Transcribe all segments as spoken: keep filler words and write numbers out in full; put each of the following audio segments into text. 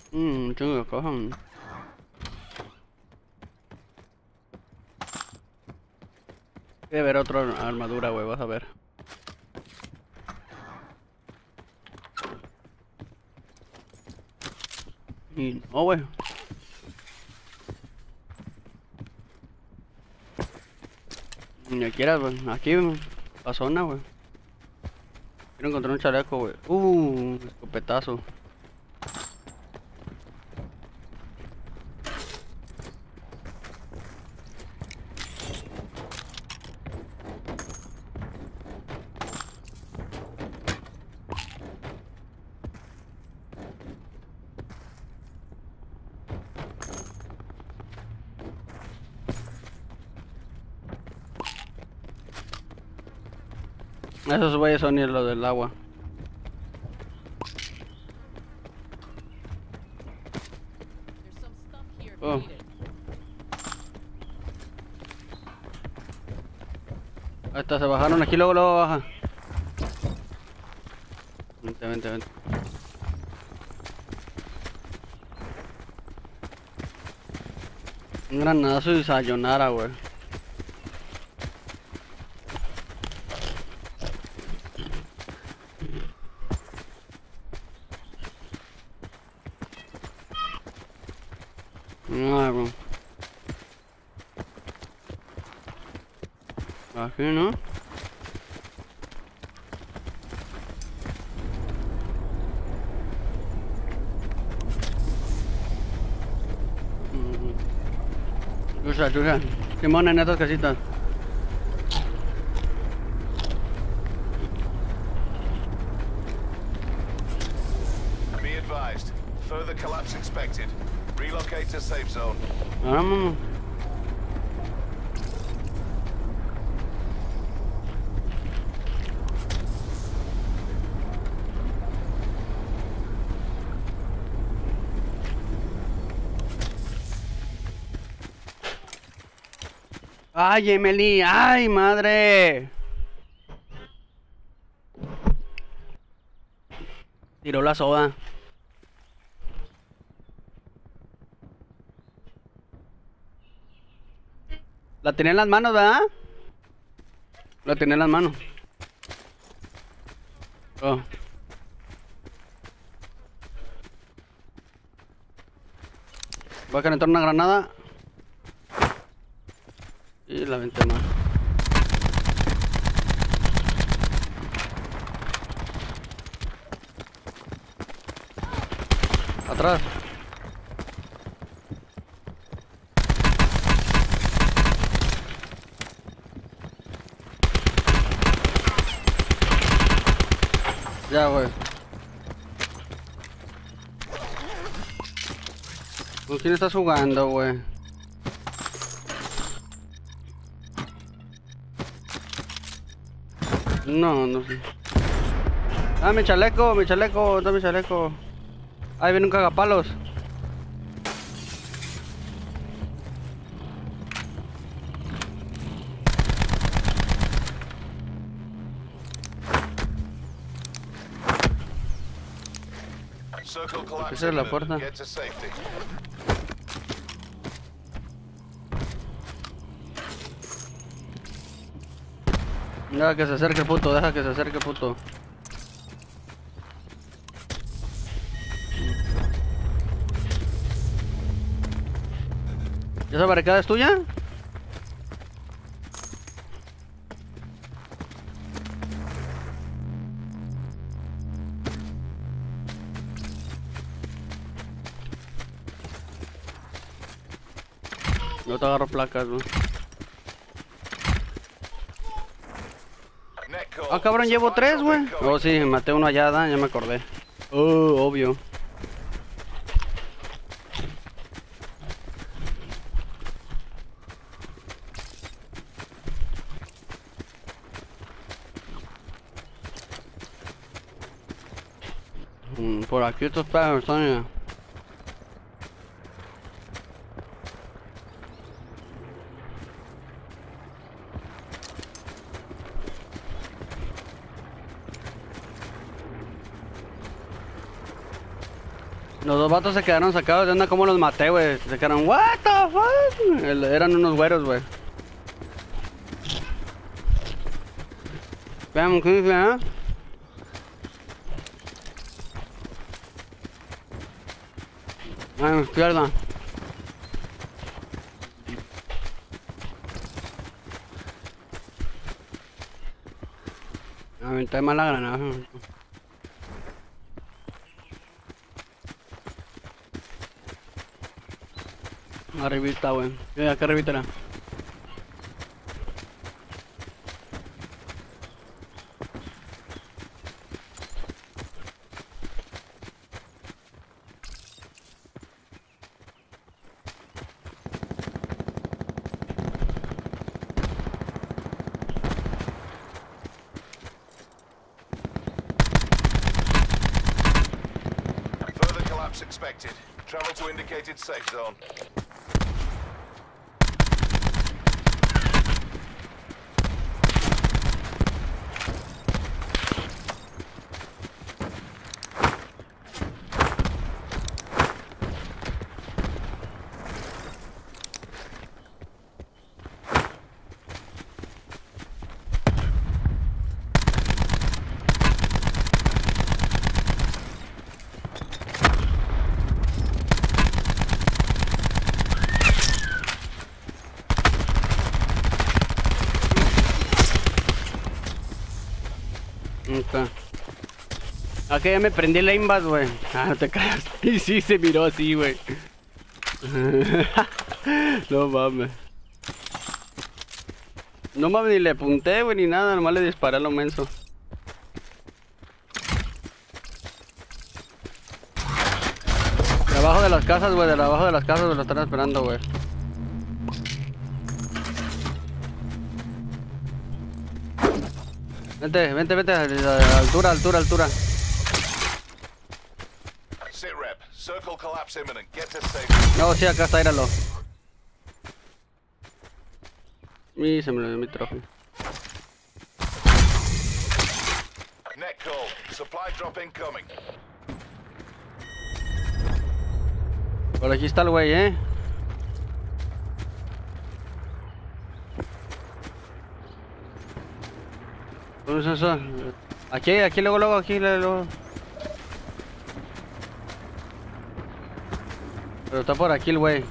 Mmm, chingo de cosas. Debe haber otra armadura, güey, vas a ver. Y... oh, güey. Ni quieras, güey. Aquí, la zona, güey. Quiero encontrar un chaleco, güey. Uh, escopetazo. Esos güeyes son los del agua. Oh. Ahí está, se bajaron aquí, luego, luego baja. Vente, vente, vente. Un granadazo y sayonara, güey. No, güey. Aquí, ¿no? Chucha, chucha. Simón en estas casitas. Be advised. Further collapse expected. Relocate to safe zone. Vamos. Ay, Emily, ay, madre. Tiró la soda. La tenía en las manos, ¿verdad? La tenía en las manos. Oh. Voy a calentar una granada. Y la ventana. Atrás. Ya, güey. ¿Con quién estás jugando, güey? No, no sé. Ah, mi chaleco, mi chaleco, da mi chaleco. Ahí viene un cagapalos. Circle collapse. Esa es la puerta. Get to safety. Deja que se acerque, puto, deja que se acerque, puto. ¿Esa barricada es tuya? Yo te agarro placas, güey. Ah, cabrón, llevo tres, güey. Oh, sí, maté uno allá, ¿da? Ya me acordé. Oh, obvio. Mm, por aquí estos pájaros están ya. Los dos vatos se quedaron sacados de onda como los maté, güey. Se quedaron, what the fuck. El- Eran unos güeros, güey. Veamos, ¿qué dice, eh? A mi izquierda. Aventé mal la granada. Arribita, güey. Sí, acá arribita era. Further collapse expected. Travel to indicated safe zone. Ok. Acá ya me prendí el aimbot, güey. Ah, no te creas. Y sí, se miró así, güey. No mames. No mames, ni le apunté, güey, ni nada. Nomás le disparé a lo menso. De abajo de las casas, güey. De abajo de las casas lo están esperando, güey. Vente, vente, vente. A a altura, altura, altura. Sit rep. Circle collapse imminent. Get to safety. No, sí, acá está, íralo. Y se me lo dio mi trofeo. Net call. Supply drop incoming. Por aquí está el güey, eh. ¿Dónde es eso? Aquí, aquí, luego, luego, aquí, luego. Pero está por aquí el güey.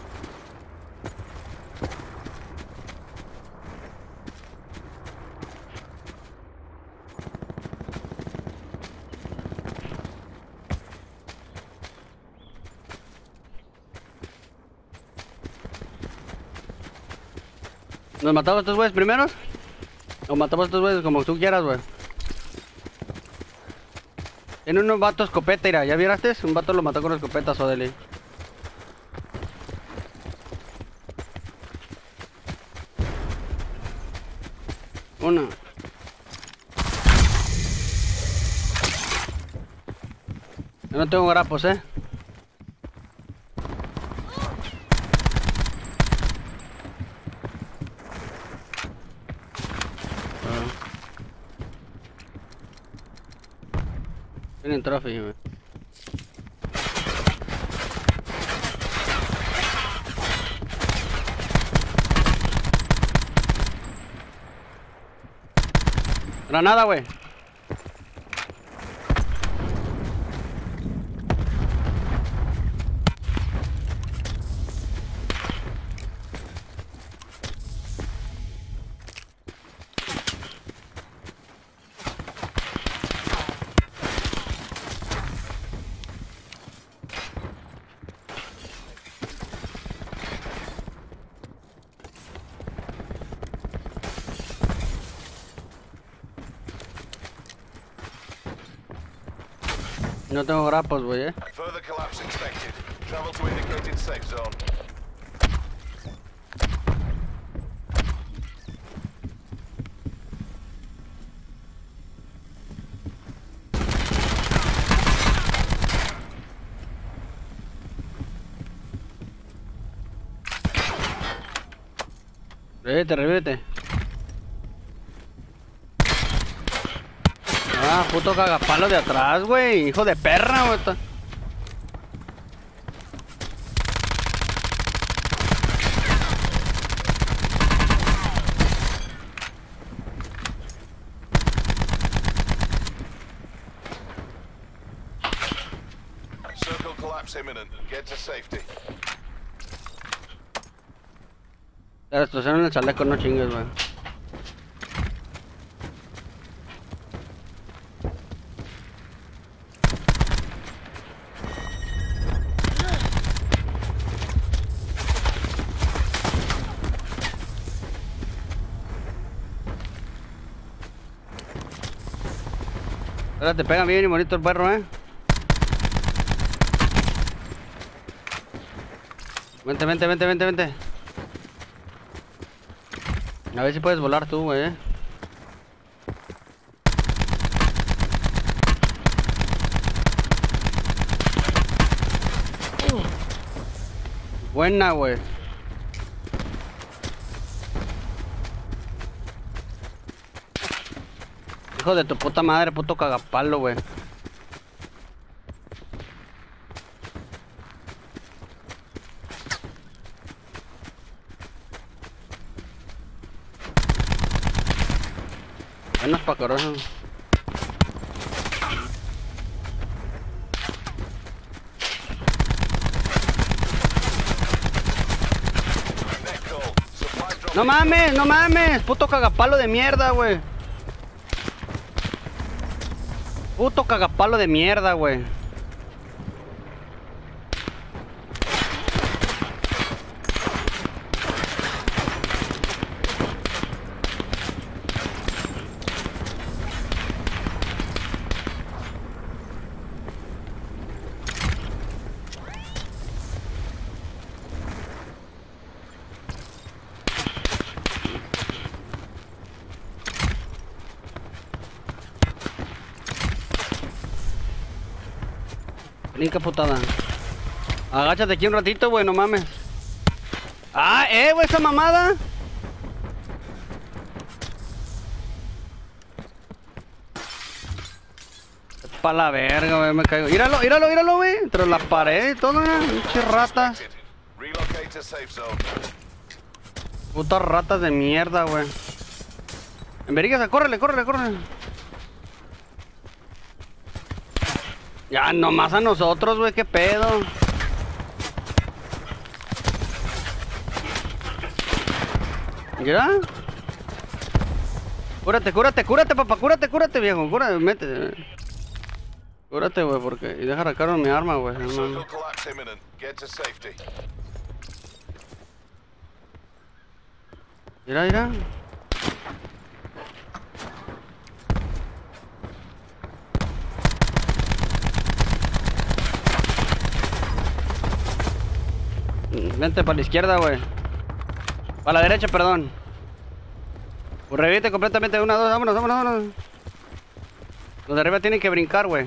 ¿Nos matamos a estos güeyes primeros? O matamos a estos güeyes como tú quieras, güey. Tiene unos vatos escopeta, mira, ¿ya viraste? Un vato lo mató con escopeta, Sodeli. Uno. Yo no tengo grapos, eh. Tienen trophy, güey. Granada, güey. No tengo grapos, güey, eh. Further collapse expected. Travel to indicated safe zone. Revete, revete. Ah, puto cagapalo de atrás, güey. Hijo de perra, güey. collapse imminent. Get to safety. Te destrozaron el chaleco, no chingues, güey. Ahora te pega bien y bonito el perro, eh. Vente, vente, vente, vente, vente. A ver si puedes volar tú, güey, eh. Buena, güey. Hijo de tu puta madre, puto cagapalo, güey. Buenos pacarosos. No mames, no mames, puto cagapalo de mierda, güey. Puto cagapalo de mierda, güey. Brinca, putada. Agáchate aquí un ratito, güey, no mames. Ah, eh, güey, esa mamada. Pa' la verga, güey, me caigo. Míralo, míralo, míralo, güey. Entre la pared y todo, güey. Pinches ratas. Putas ratas de mierda, güey. En vergas, córrele, córrele, córrele. Ya, nomás a nosotros, güey, qué pedo. ¿Ya? Cúrate, cúrate, cúrate, papá, cúrate, cúrate, viejo, cúrate, métete. Cúrate, güey, porque... Y deja arrancar mi arma, güey. No, no. Mira, mira. Vente para la izquierda, güey. Para la derecha, perdón. Pues reviente completamente. Una, dos, vámonos, vámonos, vámonos. Los de arriba tienen que brincar, güey.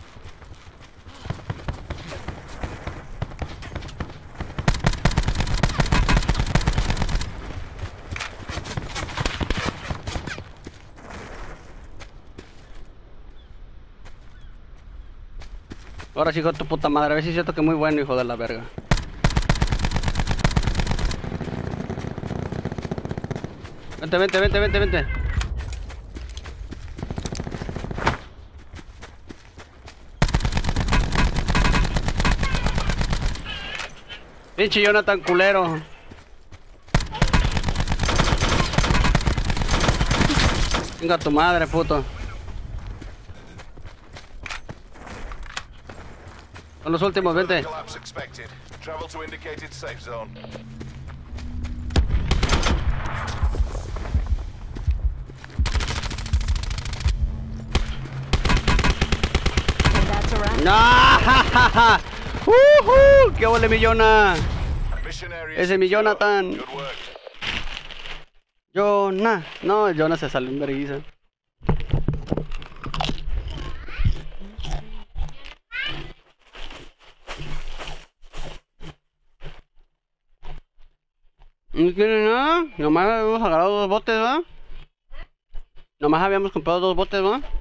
Ahora sí, hijo de tu puta madre. A ver si es cierto que es muy bueno, hijo de la verga. Vente, vente, vente, vente, vente. Pinche Jonathan culero. Venga tu madre, puto. Son los últimos, vente. ¡No! ¡Ja, uh ¡Qué ole, mi Jonah! Ese mi Jonathan. Jonah. No, el Jonah se salió en vergüenza. No tiene nada. Nomás habíamos agarrado dos botes, ¿va? Nomás habíamos comprado dos botes, ¿va?